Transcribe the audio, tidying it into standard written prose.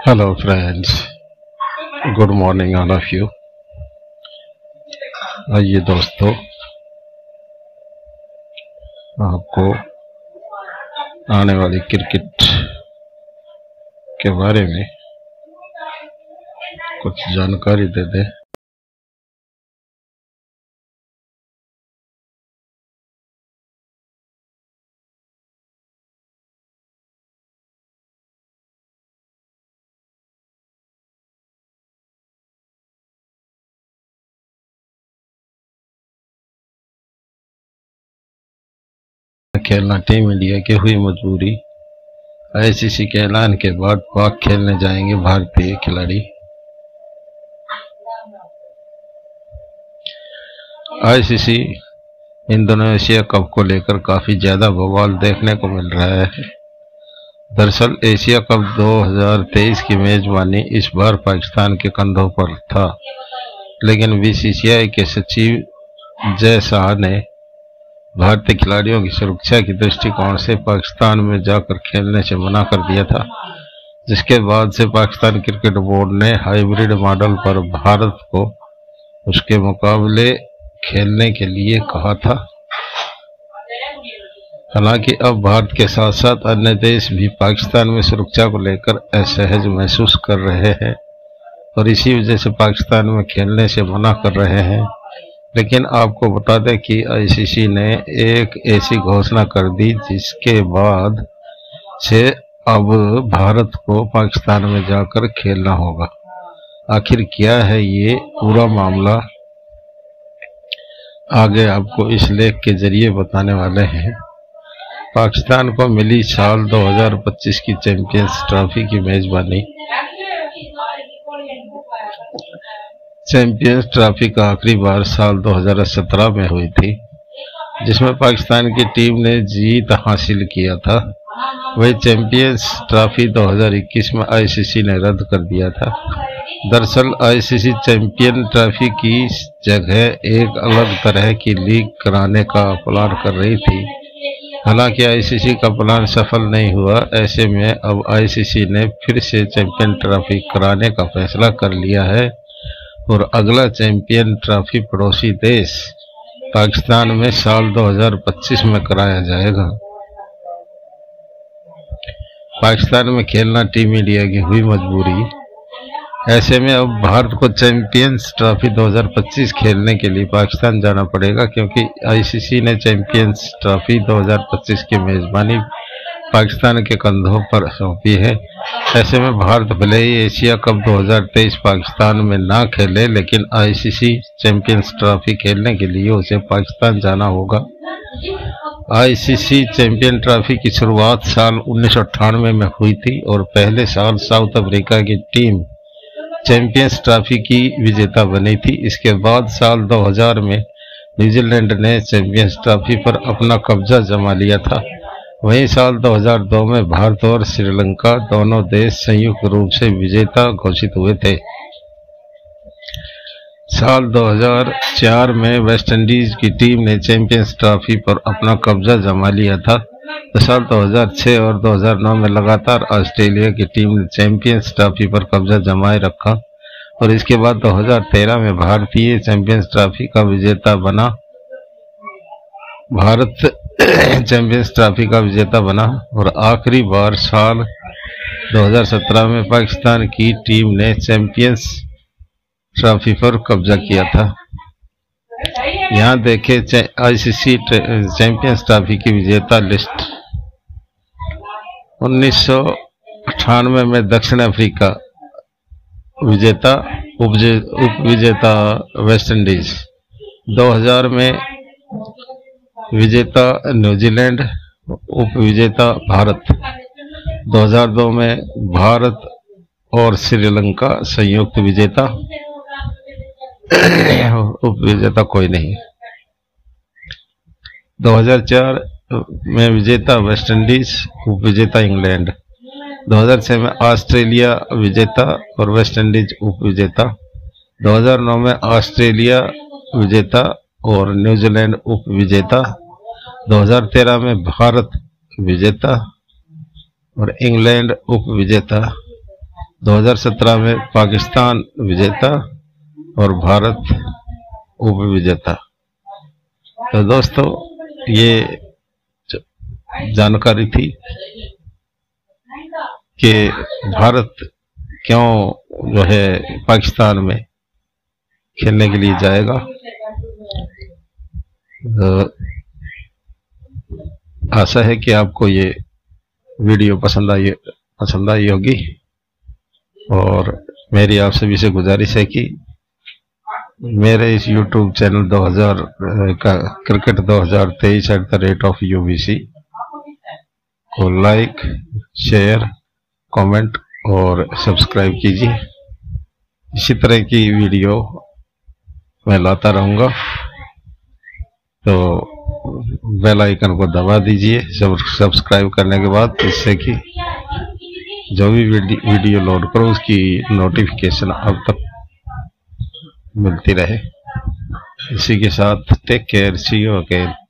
Hello friends, good morning all of you। आइए दोस्तों, आपको आने वाली क्रिकेट के बारे में कुछ जानकारी दे दें। खेलना टीम इंडिया की हुई मजबूरी। आईसीसी के ऐलान के बाद पाक खेलने जाएंगे भारतीय खिलाड़ी। आईसीसी इंडोनेशिया कप को लेकर काफी ज्यादा बवाल देखने को मिल रहा है। दरअसल एशिया कप 2023 की मेजबानी इस बार पाकिस्तान के कंधों पर था, लेकिन बीसीसीआई के सचिव जय शाह ने भारतीय खिलाड़ियों की सुरक्षा की दृष्टिकोण से पाकिस्तान में जाकर खेलने से मना कर दिया था, जिसके बाद से पाकिस्तान क्रिकेट बोर्ड ने हाइब्रिड मॉडल पर भारत को उसके मुकाबले खेलने के लिए कहा था। हालांकि अब भारत के साथ साथ अन्य देश भी पाकिस्तान में सुरक्षा को लेकर असहज महसूस कर रहे हैं और इसी वजह से पाकिस्तान में खेलने से मना कर रहे हैं। लेकिन आपको बता दें कि आईसीसी ने एक ऐसी घोषणा कर दी जिसके बाद से अब भारत को पाकिस्तान में जाकर खेलना होगा। आखिर क्या है ये पूरा मामला, आगे आपको इस लेख के जरिए बताने वाले हैं। पाकिस्तान को मिली साल 2025 की चैंपियंस ट्रॉफी की मेजबानी। चैंपियंस ट्रॉफी का आखिरी बार साल 2017 में हुई थी, जिसमें पाकिस्तान की टीम ने जीत हासिल किया था। वही चैंपियंस ट्रॉफी 2021 में आईसीसी ने रद्द कर दिया था। दरअसल आईसीसी चैंपियन ट्रॉफी की जगह एक अलग तरह की लीग कराने का प्लान कर रही थी। हालांकि आईसीसी का प्लान सफल नहीं हुआ। ऐसे में अब आईसीसी ने फिर से चैंपियन ट्रॉफी कराने का फैसला कर लिया है और अगला चैंपियन ट्रॉफी पड़ोसी देश पाकिस्तान में साल 2025 में कराया जाएगा। पाकिस्तान में खेलना टीम इंडिया की हुई मजबूरी। ऐसे में अब भारत को चैंपियंस ट्रॉफी 2025 खेलने के लिए पाकिस्तान जाना पड़ेगा, क्योंकि आईसीसी ने चैंपियंस ट्रॉफी 2025 की मेजबानी पाकिस्तान के कंधों पर सौंपी है। ऐसे में भारत भले ही एशिया कप 2023 पाकिस्तान में ना खेले, लेकिन आईसीसी चैंपियंस ट्रॉफी खेलने के लिए उसे पाकिस्तान जाना होगा। आईसीसी चैंपियन ट्रॉफी की शुरुआत साल 1998 में हुई थी और पहले साल साउथ अफ्रीका की टीम चैंपियंस ट्रॉफी की विजेता बनी थी। इसके बाद साल 2000 में न्यूजीलैंड ने चैंपियंस ट्रॉफी पर अपना कब्जा जमा लिया था। वहीं साल 2002 में भारत और श्रीलंका दोनों देश संयुक्त रूप से विजेता घोषित हुए थे। साल 2004 में वेस्टइंडीज की टीम ने चैंपियंस ट्रॉफी पर अपना कब्जा जमा लिया था। तो साल 2006 और 2009 में लगातार ऑस्ट्रेलिया की टीम ने चैंपियंस ट्रॉफी पर कब्जा जमाए रखा और इसके बाद 2013 में भारतीय चैंपियंस ट्रॉफी का विजेता बना। भारत चैंपियंस ट्रॉफी का विजेता बना और आखिरी बार साल 2017 में पाकिस्तान की टीम ने चैंपियंस ट्रॉफी पर कब्जा किया था। यहाँ देखें आईसीसी चैंपियंस ट्रॉफी की विजेता लिस्ट। 1998 में दक्षिण अफ्रीका विजेता, उप विजेता वेस्टइंडीज। 2000 में विजेता न्यूजीलैंड, उप विजेता भारत। 2002 में भारत और श्रीलंका संयुक्त विजेता, उप विजेता कोई नहीं। 2004 में विजेता वेस्टइंडीज, उप विजेता इंग्लैंड। 2006 में ऑस्ट्रेलिया विजेता और वेस्टइंडीज उप विजेता। 2009 में ऑस्ट्रेलिया विजेता और न्यूजीलैंड उप विजेता। 2013 में भारत विजेता और इंग्लैंड उप विजेता। 2017 में पाकिस्तान विजेता और भारत उप विजेता। तो दोस्तों ये जानकारी थी कि भारत क्यों जो है पाकिस्तान में खेलने के लिए जाएगा। आशा है कि आपको ये वीडियो पसंद आई होगी और मेरी आप सभी से गुजारिश है कि मेरे इस YouTube चैनल 2000 का क्रिकेट 2023 @UBC को लाइक, शेयर, कमेंट और सब्सक्राइब कीजिए। इसी तरह की वीडियो मैं लाता रहूँगा, तो बेल आइकन को दबा दीजिए सब्सक्राइब करने के बाद, इससे कि जो भी वीडियो लोड करो उसकी नोटिफिकेशन अब तक मिलती रहे। इसी के साथ take care, see you again.